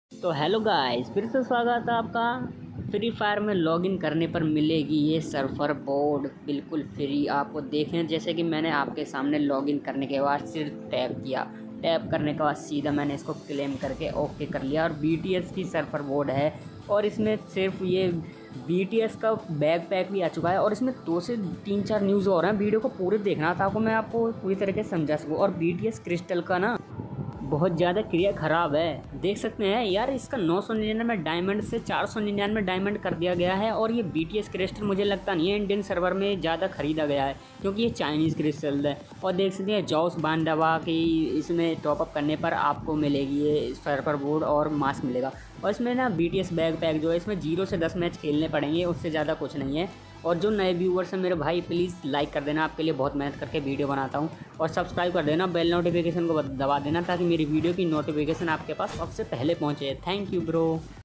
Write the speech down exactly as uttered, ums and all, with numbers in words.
तो hello guys, फिर से स्वागत है आपका। फ्री फायर में लॉगिन करने पर मिलेगी ये सर्फर बोर्ड बिल्कुल फ्री आपको। देखें जैसे कि मैंने आपके सामने लॉगिन करने के बाद सिर्फ टैप किया। टैप करने के बाद सीधा मैंने इसको क्लेम करके ओके कर लिया। और बीटीएस की सर्फर बोर्ड है और इसमें सिर्फ ये बीटीएस का बैग पैक भी आ चुका है। और इसमें दो से तीन चार न्यूज़ और हैं, वीडियो को पूरे देखना था आपको, मैं आपको पूरी तरीके से समझा सकूँ। और बीटीएस क्रिस्टल का ना बहुत ज़्यादा क्रिया ख़राब है, देख सकते हैं यार। इसका नौ सौ निन्यानवे डायमंड से चार सौ निन्यानवे डायमंड कर दिया गया है। और ये बीटीएस क्रिस्टल मुझे लगता नहीं है इंडियन सर्वर में ज़्यादा ख़रीदा गया है, क्योंकि ये चाइनीज़ क्रिस्टल है। और देख सकते हैं जॉस बांडवा की इसमें टॉपअप करने पर आपको मिलेगी ये सर्वर बोर्ड और मास्क मिलेगा। और इसमें ना बीटीएस बैग पैक जो है, इसमें जीरो से दस मैच खेलने पड़ेंगे, उससे ज़्यादा कुछ नहीं है। और जो नए व्यूवर्स हैं मेरे भाई, प्लीज़ लाइक कर देना, आपके लिए बहुत मेहनत करके वीडियो बनाता हूँ। और सब्सक्राइब कर देना, बेल नोटिफिकेशन को दबा देना, ताकि मेरी वीडियो की नोटिफिकेशन आपके पास सबसे पहले पहुँचे। Thank you bro.